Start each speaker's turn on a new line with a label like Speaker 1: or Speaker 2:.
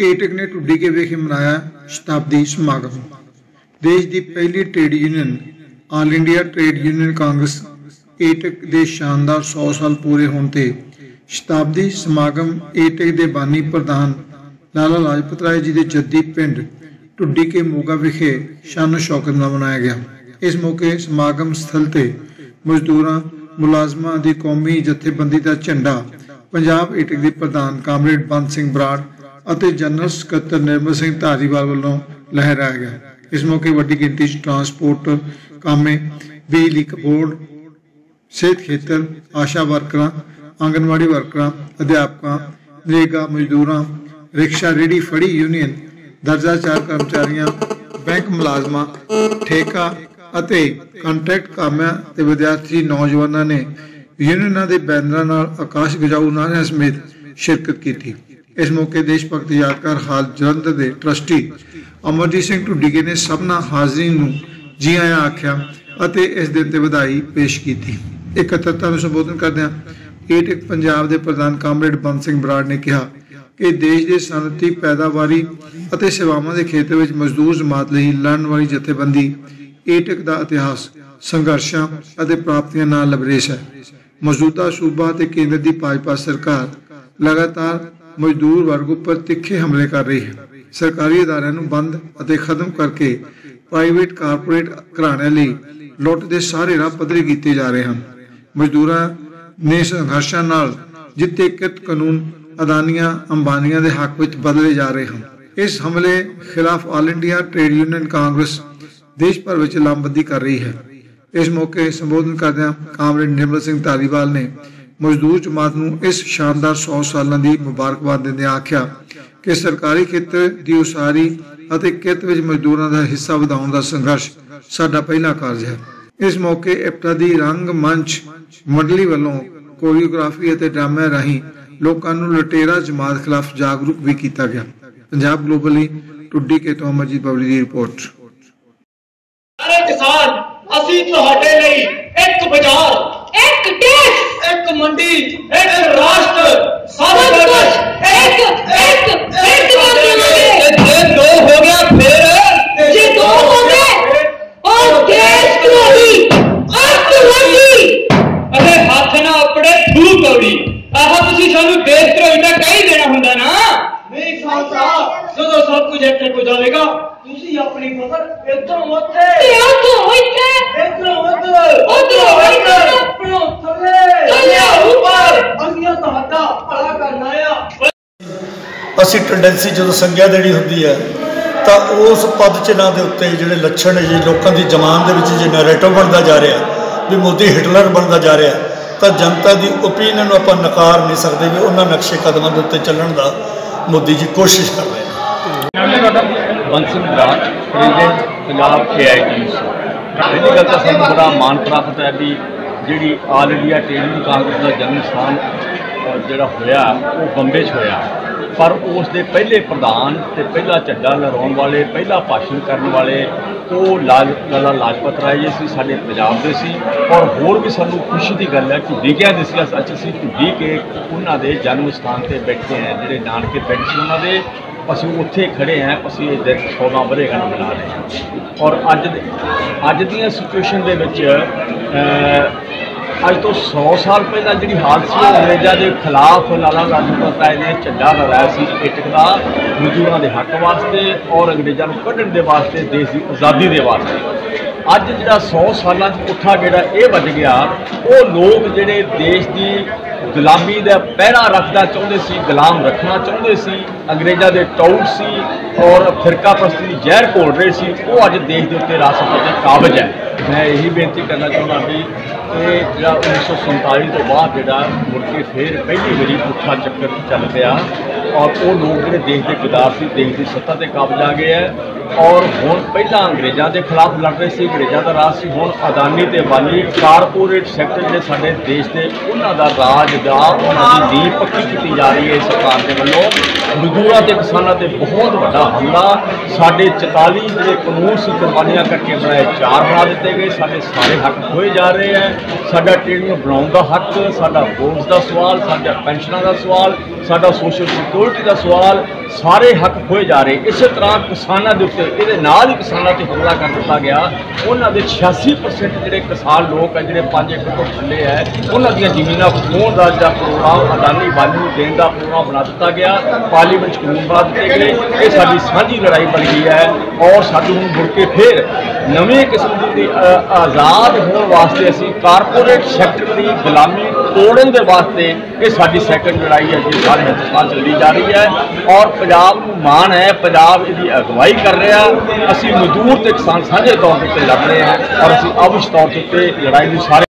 Speaker 1: ਏਟਕ ने ਢੁੱਡੀ के ਵਿਖੇ ਮਨਾਇਆ शताब्दी समागम। देश की पहली trade union all India trade union congress AITUC के शानदार 100 साल पूरे होने ते शताब्दी समागम ਏਟਕ के बानी प्रधान लाला लाजपत राय जी के जद्दी पिंड ਢੁੱਡੀ के मोगा विखे शानो शौकत नाल मनाया गया। इस मौके समागम स्थल ते मजदूरां मुलाजमां दी कौमी जथेबंदी का झंडा पंजाब ਏਟਕ के प्रधान कामरेड बंद सिंह बराड़ ਅਤੇ जनरल ਸਕੱਤਰ निर्मल सिंह धारीवाल वालों लहराया गया। इस मौके वड्डी गिनती ट्रांसपोर्ट कामे बिजली बोर्ड सेहत खेतर आशा वर्करां आंगनवाड़ी वर्करां अध्यापकां नरेगा मजदूरां रिक्शा रेहड़ी फड़ी यूनियन दर्जा 4 कर्मचारियों बैंक मुलाजमां ठेका ਅਤੇ ਕੰਟਰੈਕਟ ਕਾਮਿਆਂ ਤੇ ਵਿਦਿਆਰਥੀ ਨੌਜਵਾਨਾਂ ਨੇ यूनियनां ਦੇ ਬੈਨਰਾਂ ਨਾਲ ਆਕਾਸ਼ ਗਜਾਊ ਨਾਰਿਆਂ ਸਮੇਤ शिरकत की। इस मौके देश भगत यादगार हाल जलंधर के ट्रस्टी अमरजीत सिंह ਢੁੱਡੀਕੇ ने सबना हाजरीन नूं जी आया आख्या ਅਤੇ इस दिन ते ਵਧਾਈ पेश की। इकत्तरता में संबोधन करदਿਆਂ ਏਟਕ पंजाब के प्रधान कामरेड बंद सिंह बराड़ ने कहा कि देश के सनअती पैदावारी ਅਤੇ सेवावां के खेत्र में मजदूर जमात ਲਈ लड़न वाली जथेबंदी ਏਟਕ का इतिहास संघर्षां ਅਤੇ प्राप्तियां नाल लबरेश है। मौजूदा सूबा ते केंद्र की भाजपा सरकार लगातार मजदूर वर्ग उपर तिखे हमले कर रही है। सरकारी अदारियां नूं बंद ਅਤੇ खत्म करके प्राइवेट कारपोरेट घराणिਆਂ ਲਈ लुੱਟ ਦੇ ਸਾਰੇ ਰਾਹ ਪੱਧਰੇ ਕੀਤੇ ਜਾ ਰਹੇ ਹਨ। मजदूरां ने संघर्षां नाल जिते कित कानून अदानियां अंबानियां के हक में बदले जा रहे हैं। इस हमले खिलाफ all India trade union congress देश भर में लामबंदी कर रही है। इस मौके संबोधन करदਿਆਂ कामरेड निर्मल सिंह धारीवाल ने मजदूर जमात नूं इस शानदार 100 सालों की मुबारकबाद देंदਿਆਂ आख्या कि सरकारी खेत्र की उसारी ਅਤੇ कित विच मजदूरों का हिस्सा ਵਧਾਉਣ ਦਾ संघर्ष साडा पहला कार्य है। इस मौके इप्टा की रंग मंच मंडली वालों कोरियोग्राफी ਅਤੇ ड्रामे राही लोगों नूं लुटेरा जमात खिलाफ जागरूक भी किया गया। पंजाब ग्लोबल ਲਈ ਢੁੱਡੀਕੇ ਤੋਂ अमरजीत बबली की रिपोर्ट।
Speaker 2: किसान ਅਸੀਂ ਤੁਹਾਡੇ ਲਈ ਇੱਕ ਬਾਜ਼ਾਰ ਇੱਕ ਦੇਸ਼ ਇੱਕ ਮੰਡੀ ਇੱਕ ਰਾਸ਼ਟਰ ਸਭ ਕੁਝ ਇੱਕ ਜੇ ਦੋ ਹੋ ਗਿਆ ਫਿਰ ਜੇ ਦੋ ਹੋ ਗਏ ਉਹ ਦੇਸ਼ ਕੌੜੀ ਅੱਤਵਾਦੀ ਅਤੇ ਹੱਥ ਨਾ ਆਪਣੇ ਥੂ ਕੌੜੀ ਆਹ ਤੁਸੀਂ ਸਾਨੂੰ ਦੇਸ਼ ਧਰੋਹੀ ਤਾਂ ਕਹਿ ਦੇਣਾ ਹੁੰਦਾ ਨਾ। ਨਹੀਂ ਖਾਲਸਾ ਜਦੋਂ ਸਭ ਕੁਝ ਇੱਥੇ ਹੋ ਜਾਵੇਗਾ ਤੁਸੀਂ ਆਪਣੀ ਫਸਲ ਇੱਧਰੋਂ ਉੱਥੇ ਤੇ ਉੱਧਰੋਂ ਇੱਥੇ ਇੱਧਰੋਂ ਉੱਧਰੋਂ ਇੱਧਰ ਆਪਣੋਂ ਥੱਲੇ ਉੱਪਰ ਅਸੀਂ ਤੁਹਾਡਾ ਭਲਾ ਕਰਨਾ ਆ।
Speaker 3: ਅਸੀਂ ਟੈਂਡੈਂਸੀ ਜਦੋਂ ਸੰਗਿਆ ਦੇਣੀ ਹੁੰਦੀ ਹੈ ਤਾਂ ਉਸ ਪਦ ਚਿੰਨ੍ਹਾਂ ਦੇ ਉੱਤੇ ਜਿਹੜੇ ਲੱਛਣ ਜੀ ਲੋਕਾਂ ਦੀ ਜ਼ਮਾਨ ਦੇ ਵਿੱਚ ਜੇ ਨੈਰੇਟਿਵ ਬਣਦਾ ਜਾ ਰਿਹਾ ਵੀ ਮੋਦੀ ਹਿਟਲਰ ਬਣਦਾ ਜਾ ਰਿਹਾ ਤਾਂ ਜਨਤਾ ਦੀ ਓਪੀਨੀਅਨ ਨੂੰ ਆਪਾਂ ਨਕਾਰ ਨਹੀਂ ਸਕਦੇ ਵੀ ਉਹਨਾਂ ਨਕਸ਼ੇ ਕਦਮਾਂ ਦੇ ਉੱਤੇ ਚੱਲਣ ਦਾ ਮੋਦੀ ਜੀ ਕੋਸ਼ਿਸ਼ ਕਰ ਰਹੇ ਨੇ।
Speaker 4: ਬੰਦ ਸਿੰਘ ਬਰਾੜ ਪ੍ਰੈਜ਼ੀਡੈਂਟ ਪੰਜਾਬ AIT। ਪਹਿਲੀ ਗੱਲ ਤਾਂ ਸਾਨੂੰ ਬੜਾ ਮਾਣ ਪ੍ਰਾਪਤ ਹੈ ਵੀ ਜਿਹੜੀ all India trade union congress ਦਾ ਜਨਮ ਸਥਾਨ ਜਿਹੜਾ ਹੋਇਆ ਉਹ ਬੰਬੇ 'ਚ ਹੋਇਆ, ਪਰ ਉਸ ਦੇ ਪਹਿਲੇ ਪ੍ਰਧਾਨ ਤੇ ਪਹਿਲਾ ਝੰਡਾ ਲਹਿਰਾਉਣ ਵਾਲੇ ਪਹਿਲਾ ਭਾਸ਼ਣ ਕਰਨ ਵਾਲੇ ਉਹ ਲਾਲਾ ਲਾਜਪਤ ਰਾਏ ਜੀ ਸੀ, ਸਾਡੇ ਪੰਜਾਬ ਦੇ ਸੀ। ਔਰ ਹੋਰ ਵੀ ਸਾਨੂੰ ਖੁਸ਼ੀ ਦੀ ਗੱਲ ਹੈ ਕਿ ਵਿਗਿਆ ਦੇ ਸੀ ਅੱਜ ਅਸੀਂ ਢੁੱਡੀਕੇ ਉਹਨਾਂ ਦੇ ਜਨਮ ਸਥਾਨ 'ਤੇ ਬੈਠੇ ਹਾਂ, ਜਿਹੜੇ ਨਾਨਕੇ ਪਿੰਡ ਸੀ ਉਹਨਾਂ ਦੇ, ਅਸੀਂ ਉੱਥੇ ਖੜੇ ਹਾਂ। ਅਸੀਂ ਇਹ ਦਿਨ 16 ਵਰ੍ਹੇਗੰਢ ਮਨਾ ਰਹੇ ਹਾਂ। ਔਰ ਅੱਜ ਦੀਆਂ ਸਿਚੁਏਸ਼ਨ ਦੇ ਵਿੱਚ ਅੱਜ ਤੋਂ 100 ਸਾਲ ਪਹਿਲਾਂ ਜਿਹੜੀ ਹਾਲਤ ਸੀ ਉਹ ਅੰਗਰੇਜ਼ਾਂ ਦੇ ਖਿਲਾਫ ਲਾਲਾ ਲਾਜਪਤ ਰਾਏ ਨੇ ਝੰਡਾ ਲਹਿਰਾਇਆ ਸੀ ਏਟਕ ਦਾ ਮਜ਼ਦੂਰਾਂ ਦੇ ਹੱਕ ਵਾਸਤੇ ਔਰ ਅੰਗਰੇਜ਼ਾਂ ਨੂੰ ਕੱਢਣ ਦੇ ਵਾਸਤੇ, ਦੇਸ਼ ਦੀ ਆਜ਼ਾਦੀ ਦੇ ਵਾਸਤੇ। ਅੱਜ ਜਿਹੜਾ 100 ਸਾਲਾਂ 'ਚ ਪੁੱਠਾ ਜਿਹੜਾ ਇਹ ਵੱਜ ਗਿਆ, ਉਹ ਲੋਕ ਜਿਹੜੇ ਦੇਸ਼ ਦੀ ਗੁਲਾਮੀ ਦਾ ਪਹਿਰਾ ਰੱਖਣਾ ਚਾਹੁੰਦੇ ਸੀ, ਗੁਲਾਮ ਰੱਖਣਾ ਚਾਹੁੰਦੇ ਸੀ, ਅੰਗਰੇਜ਼ਾਂ ਦੇ ਟਾਊਟ ਸੀ ਔਰ ਫਿਰਕਾ ਪ੍ਰਸਤੀ ਦੀ ਜ਼ਹਿਰ ਘੋਲ ਰਹੇ ਸੀ, ਉਹ ਅੱਜ ਦੇਸ਼ ਦੇ ਉੱਤੇ ਰਾਜ ਸੱਤਾ 'ਤੇ ਕਾਬਜ਼ ਹੈ। ਮੈਂ ਇਹੀ ਬੇਨਤੀ ਕਰਨਾ ਚਾਹੁੰਦਾ ਵੀ ਇਹ ਜਿਹੜਾ 1947 ਤੋਂ ਬਾਅਦ ਜਿਹੜਾ ਮੁੜ ਕੇ ਫਿਰ ਪਹਿਲੀ ਵਾਰੀ ਪੁੱਠਾ ਚੱਕਰ ਚੱਲ ਪਿਆ ਔਰ ਉਹ ਲੋਕ ਜਿਹੜੇ ਦੇਸ਼ ਦੇ ਗੁਲਾਮ ਸੀ, ਦੇਸ਼ ਦੀ ਸੱਤਾ 'ਤੇ ਕਾਬਜ਼ ਆ ਗਏ ਹੈ। ਔਰ ਹੁਣ ਪਹਿਲਾਂ ਅੰਗਰੇਜ਼ਾਂ ਦੇ ਖਿਲਾਫ ਲੜ ਰਹੇ ਸੀ, ਅੰਗਰੇਜ਼ਾਂ ਦਾ ਰਾਜ ਸੀ, ਹੁਣ ਅਦਾਨੀ ਤੇ ਅਬਾਨੀ ਕਾਰਪੋਰੇਟ ਸੈਕਟਰ ਜਿਹੜੇ ਸਾਡੇ ਦੇਸ਼ ਦੇ ਉਹਨਾਂ ਦਾ ਰਾਜ ਦਾ ਉਹਨਾਂ ਦੀ ਨੀਂਹ ਪੱਕੀ ਕੀਤੀ ਜਾ ਰਹੀ ਹੈ ਸਰਕਾਰ ਦੇ ਵੱਲੋਂ। ਮਜ਼ਦੂਰਾਂ ਤੇ ਕਿਸਾਨਾਂ ਤੇ ਬਹੁਤ ਵੱਡਾ ਹਮਲਾ, ਸਾਡੇ 44 ਜਿਹੜੇ ਕਾਨੂੰਨ ਸੀ ਕੁਰਬਾਨੀਆਂ ਕਰਕੇ ਬਣਾਏ 4 ਬਣਾ ਦਿੱਤੇ ਗਏ, ਸਾਡੇ ਸਾਰੇ ਹੱਕ ਖੋਏ ਜਾ ਰਹੇ ਹੈ। ਸਾਡਾ ਟ੍ਰੇਡ ਯੂਨੀਅਨ ਬਣਾਉਣ ਦਾ ਹੱਕ, ਸਾਡਾ ਵੋਟਸ ਦਾ ਸਵਾਲ, ਸਾਡਾ ਪੈਨਸ਼ਨਾਂ ਦਾ ਸਵਾਲ, ਸਾਡਾ ਸੋਸ਼ਲ ਸਿਕਿਉਰਿਟੀ ਦਾ ਸਵਾਲ, सारे हक खोए जा रहे। इस तरह किसानों के उत्ते ये ही किसानों से हमला कर दिता गया। उन्होंने 86% जोड़े किसान लोग है जोड़े 5 एकड़ तो थले है उन्होंने जमीन खोण का जो प्रोग्राम अदानी वाली देने का प्रोग्राम बना दिता गया। पार्लीमेंट कानून बना दिए गए। ये साडी साझी लड़ाई बन गई है और साडू हुण मुड़ के फिर नवीं किस्म की आज़ाद होने वास्ते असीं कारपोरेट सैक्टर की गुलामी तोड़न के वास्ते ये साडी सैकंड लड़ाई है जी सारे हिंदुस्तान चली जा रही है। और पंजाब नूं माण है, पंजाब इसकी अगवाई कर रहा। असीं मजदूर ते किसान साझे तौर पर लड़ रहे हैं और असीं अवश्य तौर पर लड़ाई में सारे